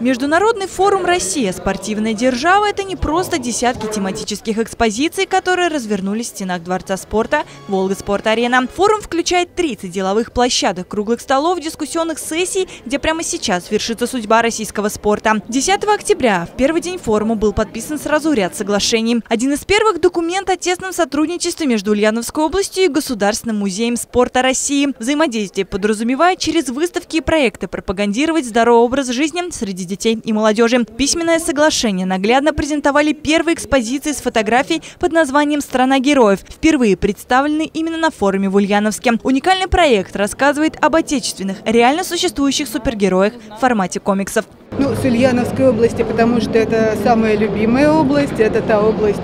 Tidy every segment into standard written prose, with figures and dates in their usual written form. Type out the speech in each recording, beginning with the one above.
Международный форум «Россия. Спортивная держава» – это не просто десятки тематических экспозиций, которые развернулись в стенах Дворца спорта «Волга-Спорт-Арена». Форум включает 30 деловых площадок, круглых столов, дискуссионных сессий, где прямо сейчас вершится судьба российского спорта. 10 октября, в первый день форума, был подписан сразу ряд соглашений. Один из первых – документ о тесном сотрудничестве между Ульяновской областью и Государственным музеем спорта России. Взаимодействие подразумевает через выставки и проекты пропагандировать здоровый образ жизни среди детей и молодежи. Письменное соглашение наглядно презентовали первые экспозиции с фотографией под названием «Страна героев», впервые представлены именно на форуме в Ульяновске. Уникальный проект рассказывает об отечественных, реально существующих супергероях в формате комиксов. С Ульяновской области, потому что это самая любимая область, это та область,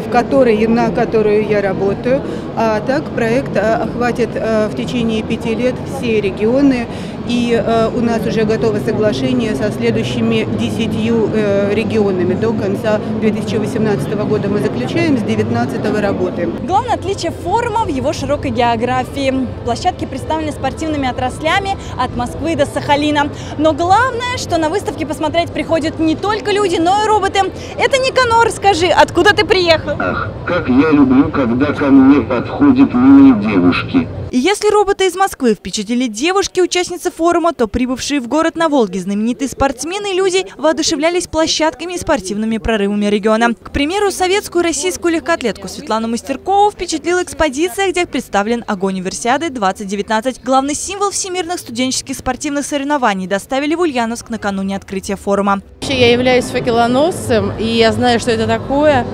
на которую я работаю. А так проект охватит в течение 5 лет все регионы. И у нас уже готово соглашение со следующими 10 регионами. До конца 2018 года мы заключаем, с 2019 работаем. Главное отличие форума в его широкой географии. Площадки представлены спортивными отраслями от Москвы до Сахалина. Но главное, что на выставке посмотреть приходят не только люди, но и роботы. Это Никанор, скажи, откуда ты приехал? Ах, как я люблю, когда ко мне подходят милые девушки. И если роботы из Москвы впечатлили девушки, участницы форума, то прибывшие в город на Волге знаменитые спортсмены и люди воодушевлялись площадками и спортивными прорывами региона. К примеру, советскую и российскую легкоатлетку Светлану Мастеркову впечатлила экспозиция, где представлен огонь Универсиады 2019. Главный символ всемирных студенческих спортивных соревнований доставили в Ульяновск накануне открытия форума. Я являюсь факелоносцем, и я знаю, что это такое.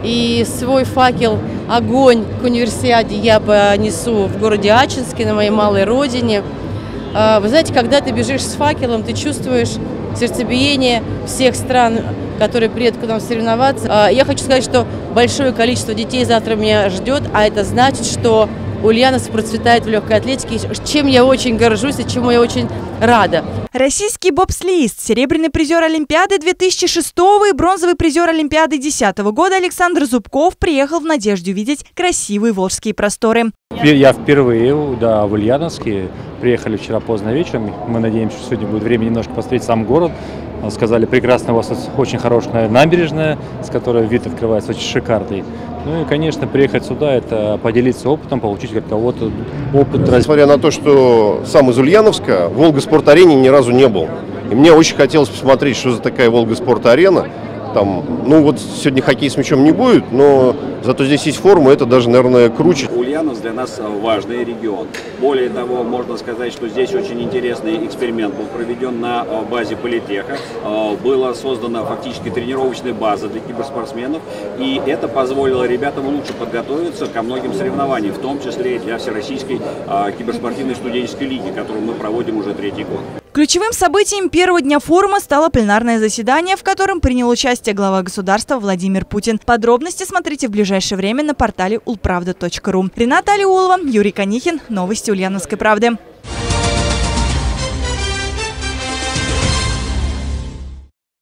И свой факел, огонь к Универсиаде я понесу в городе Ачинске, на моей малой родине. Вы знаете, когда ты бежишь с факелом, ты чувствуешь сердцебиение всех стран, которые приедут к нам соревноваться. Я хочу сказать, что большое количество детей завтра меня ждет, а это значит, что Ульяновск процветает в легкой атлетике, чем я очень горжусь и чему я очень рада. Российский бобслеист, серебряный призер Олимпиады 2006 и бронзовый призер Олимпиады 2010 года Александр Зубков приехал в надежде увидеть красивые волжские просторы. Я впервые в Ульяновске. Приехали вчера поздно вечером. Мы надеемся, что сегодня будет время немножко посмотреть сам город. Сказали, прекрасно, у вас очень хорошая набережная, с которой вид открывается очень шикарный. Ну и, конечно, приехать сюда – это поделиться опытом, получить от кого-то опыт. Несмотря на то, что сам из Ульяновска, в Волга-Спорт-Арене ни разу не был. И мне очень хотелось посмотреть, что за такая Волга-Спорт-Арена. Там, сегодня хоккей с мячом не будет, но зато здесь есть форум, и это даже, наверное, круче. Ульяновск для нас важный регион. Более того, можно сказать, что здесь очень интересный эксперимент был проведен на базе политеха. Была создана фактически тренировочная база для киберспортсменов, и это позволило ребятам лучше подготовиться ко многим соревнованиям, в том числе и для Всероссийской киберспортивной студенческой лиги, которую мы проводим уже 3-й год. Ключевым событием первого дня форума стало пленарное заседание, в котором принял участие глава государства Владимир Путин. Подробности смотрите в ближайшее время на портале ulpravda.ru. Рената Алиулова, Юрий Конихин. Новости Ульяновской правды.